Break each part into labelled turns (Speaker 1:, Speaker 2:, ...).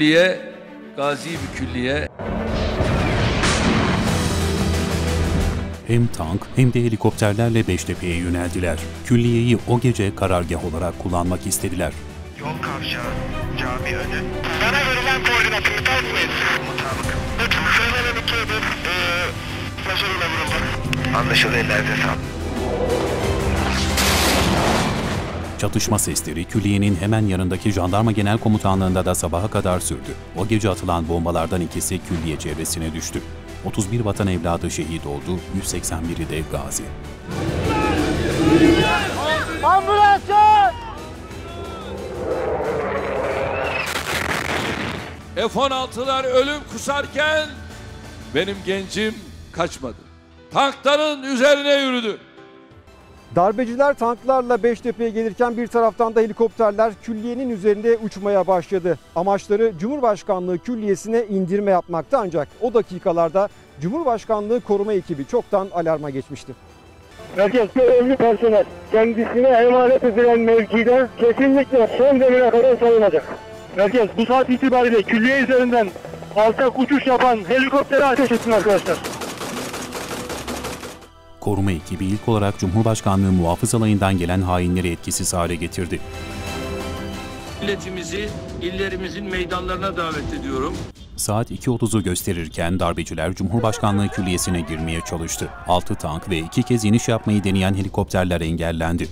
Speaker 1: külliye, gazi bir külliye.
Speaker 2: Hem tank hem de helikopterlerle Beştepe'ye yöneldiler. Külliyeyi o gece karargah olarak kullanmak istediler.
Speaker 3: Yol kavşağı, cami önü. Bana verilen koordinatı iptal etmeyin. Mutabık. Söylenelim 2 ödül, başarıyla vuruldu. Anlaşıldı, ellerinize sağlık.
Speaker 2: Çatışma sesleri külliyenin hemen yanındaki Jandarma Genel Komutanlığı'nda da sabaha kadar sürdü. O gece atılan bombalardan ikisi külliye çevresine düştü. 31 vatan evladı şehit oldu, 181'i de gazi.
Speaker 4: Ambulans!
Speaker 1: F-16'lar ölüm kusarken benim gencim kaçmadı. Tankların üzerine yürüdü.
Speaker 5: Darbeciler tanklarla Beştepe'ye gelirken bir taraftan da helikopterler külliyenin üzerinde uçmaya başladı. Amaçları Cumhurbaşkanlığı Külliyesi'ne indirme yapmaktı, ancak o dakikalarda Cumhurbaşkanlığı koruma ekibi çoktan alarma geçmişti.
Speaker 4: Merkez görevli personel kendisine emanet edilen mevkide kesinlikle son demire kadar savunacak. Merkez bu saat itibariyle külliye üzerinden alçak uçuş yapan helikoptere ateş etsin arkadaşlar.
Speaker 2: Koruma ekibi ilk olarak Cumhurbaşkanlığı Muhafız Alayı'ndan gelen hainleri etkisiz hale getirdi.
Speaker 1: Milletimizi illerimizin meydanlarına davet ediyorum.
Speaker 2: Saat 2.30'u gösterirken darbeciler Cumhurbaşkanlığı Külliyesi'ne girmeye çalıştı. 6 tank ve 2 kez iniş yapmayı deneyen helikopterler engellendi.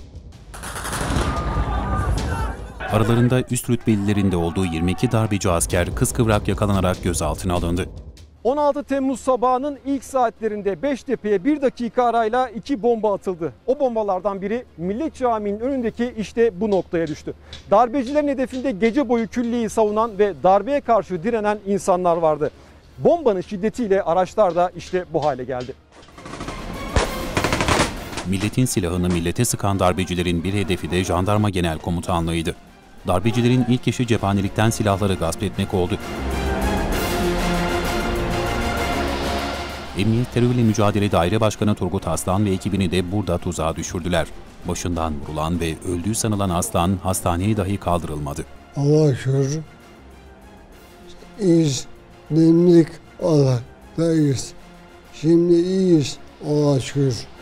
Speaker 2: Aralarında üst rütbelilerin de olduğu 22 darbeci asker kıskıvrak yakalanarak gözaltına alındı.
Speaker 5: 16 Temmuz sabahının ilk saatlerinde Beştepe'ye 1 dakika arayla 2 bomba atıldı. O bombalardan biri Millet Camii'nin önündeki işte bu noktaya düştü. Darbecilerin hedefinde gece boyu külliyeyi savunan ve darbeye karşı direnen insanlar vardı. Bombanın şiddetiyle araçlar da işte bu hale geldi.
Speaker 2: Milletin silahını millete sıkan darbecilerin bir hedefi de Jandarma Genel Komutanlığı'ydı. Darbecilerin ilk işi cephanelikten silahları gasp etmek oldu. Emniyet Terörle Mücadele Daire Başkanı Turgut Aslan ve ekibini de burada tuzağa düşürdüler. Başından vurulan ve öldüğü sanılan Aslan hastaneye dahi kaldırılmadı.
Speaker 6: Allah'a şükür iyiyiz, nemlik olarak da iyiyiz. Şimdi iyiyiz Allah'a şükür.